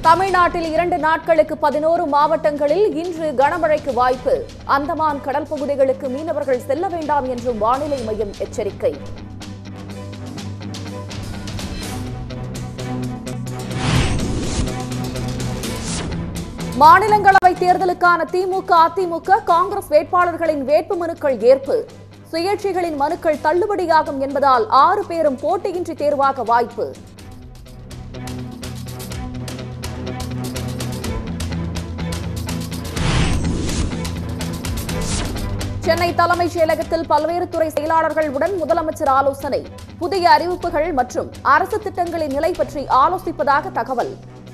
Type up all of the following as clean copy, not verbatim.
தமிழ்நாட்டில் 2 நாட்களுக்கு 11 மாவட்டங்களில் இன்று கனமழைக்கு வாய்ப்பு. அந்தமான் கடல் பகுதிகளுக்கு மீனவர்கள் செல்ல வேண்டாம் என்றும் வானிலை மையம் எச்சரிக்கை. மாநிலங்களவை தேர்தலுக்கான திமுக, அதிமுக, காங்கிரஸ் வேட்பாளர்களின் வேட்புமனுக்கள் ஏற்பு. சுயேட்சைகளின் மனுக்கள் தள்ளுபடியாகும் என்பதால் 6 பேரும் போட்டியின்றி தேர்வாக வாய்ப்பு. சென்னை தலைமைச் செயலகத்தில் பல்வேறு துறை செயலாளர்களுடன் முதலமைச்சர் ஆலோசனை. புதிய அறிவிப்புகள் மற்றும் அரசு திட்டங்களின் நிலை பற்றி ஆலோசிப்பதாக தகவல்.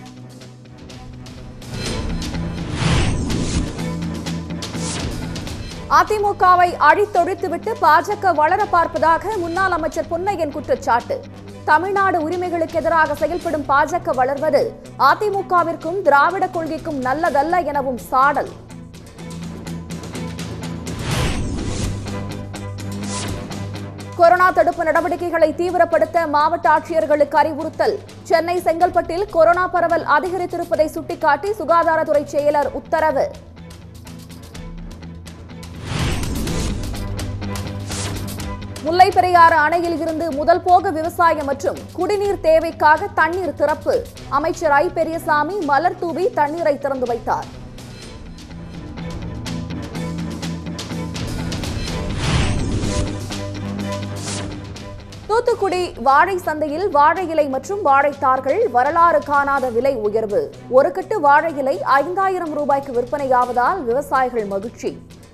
அதிமுகவை அழித்தொழித்துவிட்டு பாஜக வளர பார்ப்பதாக முன்னாள் அமைச்சர் பொன்னையன் குற்றச்சாட்டு. தமிழ்நாடு உரிமைகளுக்கு எதிராக செயல்படும் பாஜக வளர்வது அதிமுகவிற்கும் திராவிட கொள்கைக்கும் நல்லதல்ல எனவும் சாடல். கொரோனா தடுப்பு நடவடிக்கைகளை தீவிரப்படுத்த மாவட்ட ஆட்சியர்களுக்கு அறிவுறுத்தல். சென்னை செங்கல்பட்டில் கொரோனா பரவல் அதிகரித்திருப்பதை சுட்டிக்காட்டி சுகாதாரத்துறை செயலர் உத்தரவு. முல்லைப் பெரியாறு அணையில் இருந்து முதல் போக விவசாயம் மற்றும் குடிநீர் தேவைக்காக தண்ணீர் திறப்பு. அமைச்சர் ஐ. பெரியசாமி மலர் தூவி தண்ணீரை திறந்து வைத்தார். தூத்துக்குடி வாழை சந்தையில் வாழை இலை மற்றும் வாழைத்தார்கள் வரலாறு காணாத விலை உயர்வு. ஒரு கட்டு வாழை இலை 5000 ரூபாய்க்கு விற்பனையாவதால் விவசாயிகள் மகிழ்ச்சி.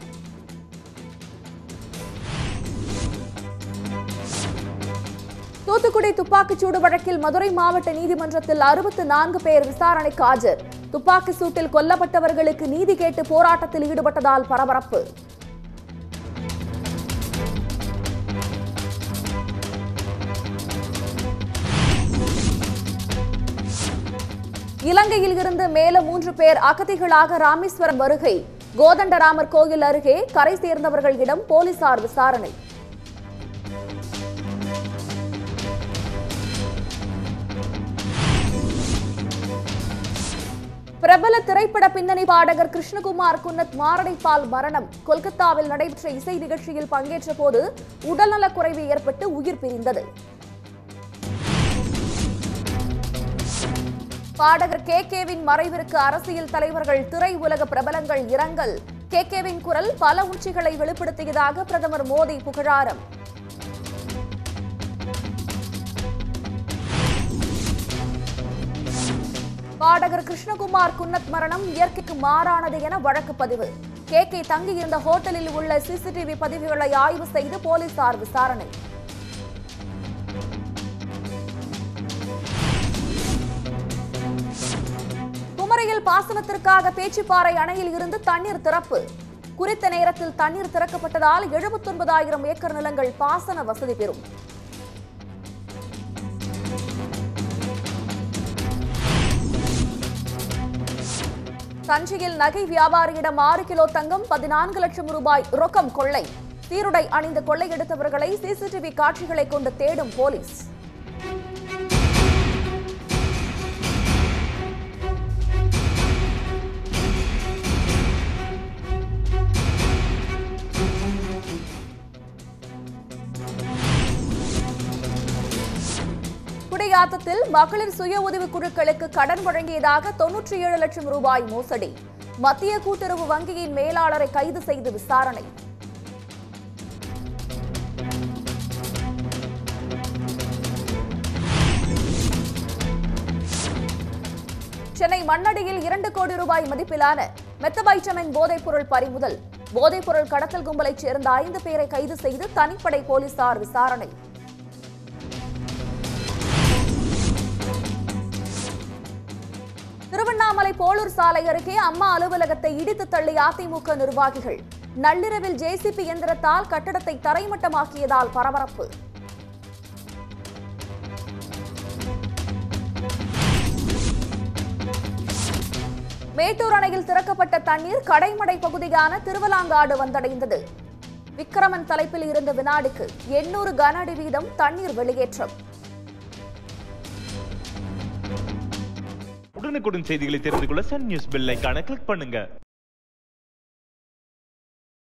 தூத்துக்குடி துப்பாக்கிச்சூடு வழக்கில் மதுரை மாவட்ட நீதிமன்றத்தில் 64 பேர் விசாரணைக்கு ஆஜர். துப்பாக்கி சூட்டில் கொல்லப்பட்டவர்களுக்கு நீதி கேட்டு போராட்டத்தில் ஈடுபட்டதால் பரபரப்பு. இலங்கையில் இருந்து மேலும் 3 பேர் அகதிகளாக ராமேஸ்வரம் வருகை. கோதண்டராமர் கோயில் அருகே கரை சேர்ந்தவர்களிடம் போலீசார் விசாரணை. பிரபல திரைப்பட பின்னணி பாடகர் கிருஷ்ணகுமார் குன்னத் மாரடைப்பால் மரணம். கொல்கத்தாவில் நடைபெற்ற இசை நிகழ்ச்சியில் பங்கேற்ற போது உடல்நலக்குறைவு ஏற்பட்டு உயிர் பிரிந்தது. பாடகர் கே.வின் மறைவிற்கு அரசியல் தலைவர்கள், திரை உலக பிரபலங்கள் இரங்கல். கே.வின் குரல் பல உணர்ச்சிகளை வெளிப்படுத்தியதாக பிரதமர் மோடி புகழாரம். பாடகர் கிருஷ்ணகுமார் குன்னத் மரணம் இயற்கைக்கு மாறானது என வழக்கு பதிவு. கே தங்கியிருந்த ஹோட்டலில் உள்ள சிசிடிவி பதிவுகளை ஆய்வு செய்து போலீசார் விசாரணை. குமரியில் பாசனத்திற்காக பேச்சிப்பாறை அணையில் இருந்து தண்ணீர் திறப்பு. குறித்த நேரத்தில் தண்ணீர் திறக்கப்பட்டதால் 79,000 ஏக்கர் நிலங்கள் பாசன வசதி பெறும். தஞ்சையில் நகை வியாபாரியிடம் 6 கிலோ தங்கம், 14 லட்சம் ரூபாய் ரொக்கம் கொள்ளை. சீருடை அணிந்து கொள்ளையெடுத்தவர்களை சிசிடிவி காட்சிகளை கொண்டு தேடும் போலீஸ். குடியாத்தத்தில் மகளிர் சுய உதவிக் குழுக்களுக்கு கடன் வழங்கியதாக 97 லட்சம் ரூபாய் மோசடி. மத்திய கூட்டுறவு வங்கியின் மேலாளரை கைது செய்து விசாரணை. சென்னை மண்ணடியில் 2 கோடி ரூபாய் மதிப்பிலான மெத்தபைட்டமைன் போதைப்பொருள் பறிமுதல். போதைப்பொருள் கடத்தல் கும்பலைச் சேர்ந்த 5 பேரை கைது செய்து தனிப்படை போலீசார் விசாரணை. திருவண்ணாமலை போலூர் சாலை அருகே அம்மா அலுவலகத்தை இடித்து தள்ளிய அதிமுக நிர்வாகிகள். நள்ளிரவில் ஜேசிபி இயந்திரத்தால் கட்டடத்தை தரைமட்டமாக்கியதால் பரபரப்பு. மேட்டூர் அணையில் திறக்கப்பட்ட தண்ணீர் கடைமடை பகுதியான திருவலாங்காடு வந்தடைந்தது. விக்கிரமன் தலைப்பில் இருந்த வினாடிக்கு 800 கன அடி வீதம் தண்ணீர் வெளியேற்றம். உடனுக்குடன் செய்திகளை தெரிந்து கொள்ள சன் நியூஸ் பெல் ஐகானை கிளிக் பண்ணுங்க.